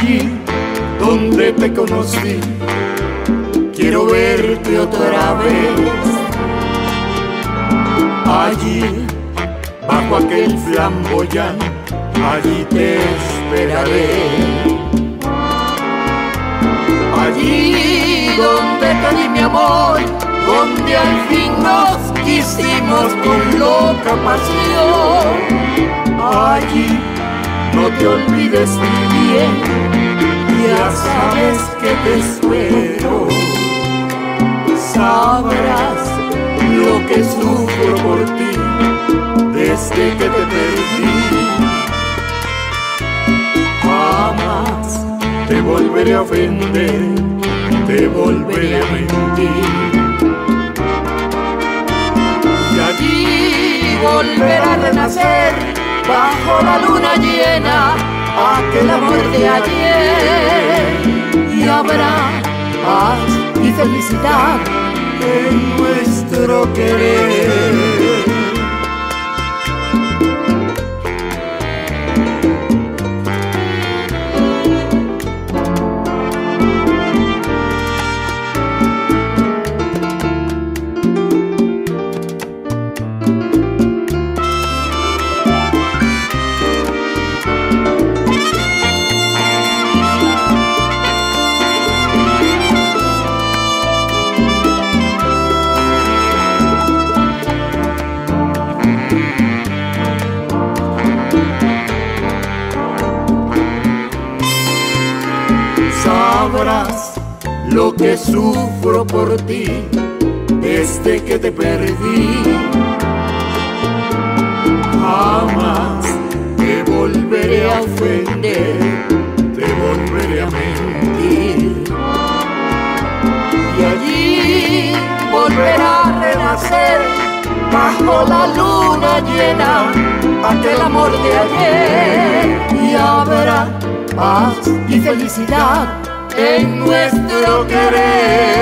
allí donde te conocí. Quiero verte otra vez, allí bajo aquel flamboyán, allí te esperaré. Allí donde te di mi amor, donde al fin nos quisimos con loca pasión. Allí no te olvides mi bien, ya sabes que te espero. Sabrás lo que sufro por ti desde que te perdí. Jamás te volveré a ofender, te volveré a mentir. Y allí volverá a renacer bajo la luna llena aquel amor de ayer. Y habrá paz y felicidad en nuestro querer. Sabrás lo que sufro por ti desde que te perdí. Jamás te volveré a ofender, te volveré a mentir. Y allí volverá a renacer bajo la luna llena aquel amor de ayer. Y habrá paz y felicidad en nuestro querer.